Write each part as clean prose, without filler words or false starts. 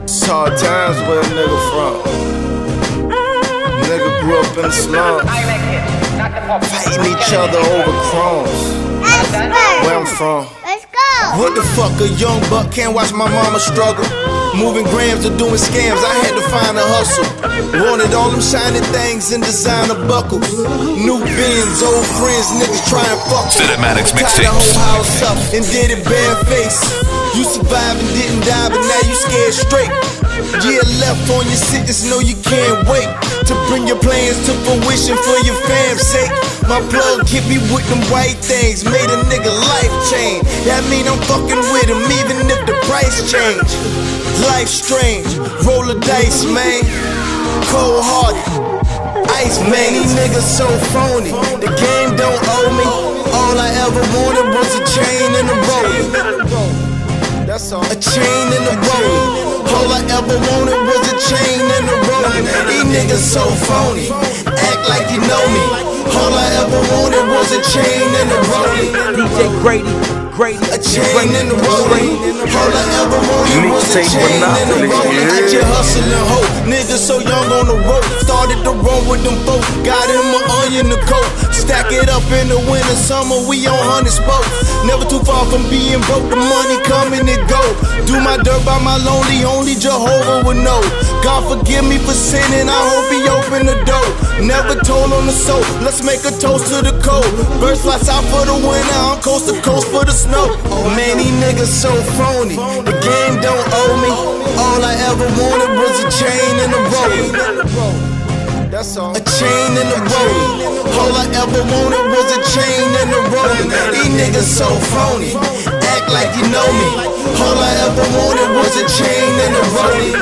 It's hard times where a nigga from. Nigga grew up in the slums, fighting each other over crumbs. Where I'm from. Let's go. What the fuck, a young buck can't watch my mama struggle. Moving grams or doing scams, I had to find a hustle. Wanted all them shiny things and designer buckles. New bins, old friends, niggas try and fuck me. Tied the whole house up and did it barefaced. You survived and didn't die, but now you scared straight. Yeah, left on your sickness, know you can't wait to bring your plans to fruition for your fam's sake. My plug hit me with them white things, made a nigga life change. That mean I'm fucking with him even if the price change. Life strange, roll the dice, man. Cold hearted, ice man. These niggas so phony, the game don't owe me. All I ever wanted was a chain and a rollie. That's all. A chain and a rollie. All I ever wanted was a chain and a rollie. These niggas so phony, act like you know me. All I ever wanted was a chain and a rollie. DJ Grady, a chain and a rollie. All I ever wanted was a chain and a rollie. I just hustle and hope. Niggas so young on the road. Started to run with them folks. Got him an onion to coat. Stack it up in the winter, summer. We on 100 spokes. Never too far from being broke. The money coming and go. Do my dirt by my lonely. Only Jehovah would know. God forgive me for sinning. I hope He open the door. Never told on the soul. Let's make a toast to the cold. Birds fly south for the winter. I'm coast to coast for the snow. Man, these niggas so phony. The game don't owe me. All I ever wanted was a chain and a rollie. That's all. A chain and a rollie. All I ever wanted was a chain and a rollie. These niggas so phony, act like you know me. All I ever wanted was a chain and a rollie.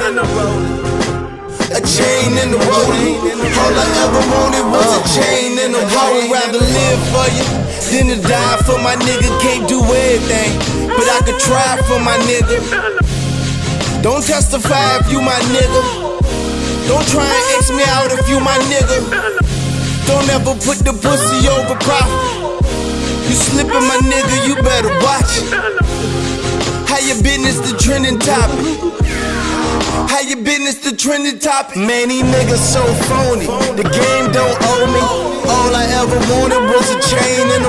A chain and a rollie. All I ever wanted was a chain and a rollie. I would rather live for you than to die for my nigga. Can't do everything, but I could try for my nigga. Don't testify if you my nigga. Don't try and X me out if you my nigga. Don't ever put the pussy over profit. You slippin', my nigga, you better watch it. How your business the trending topic? How your business the trending topic? Man, these niggas so phony. The game don't owe me. All I ever wanted was a chain and a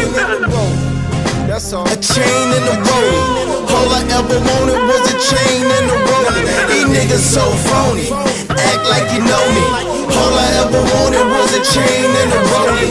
rollie. That's all. A chain and a rollie. All I ever wanted was a chain and a rollie. These niggas so phony, act like you know me. All I ever wanted was a chain and a rollie.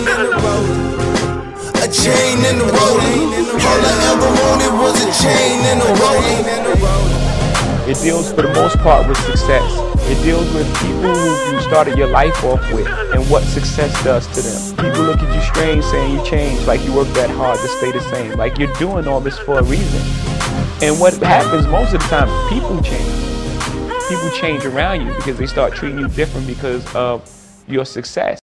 A chain and a rollie. All I ever wanted was a chain and a rollie. It deals for the most part with success. It deals with people who you started your life off with and what success does to them. People look at you strange saying you changed, like you worked that hard to stay the same, like you're doing all this for a reason. And what happens most of the time, people change. People change around you because they start treating you different because of your success.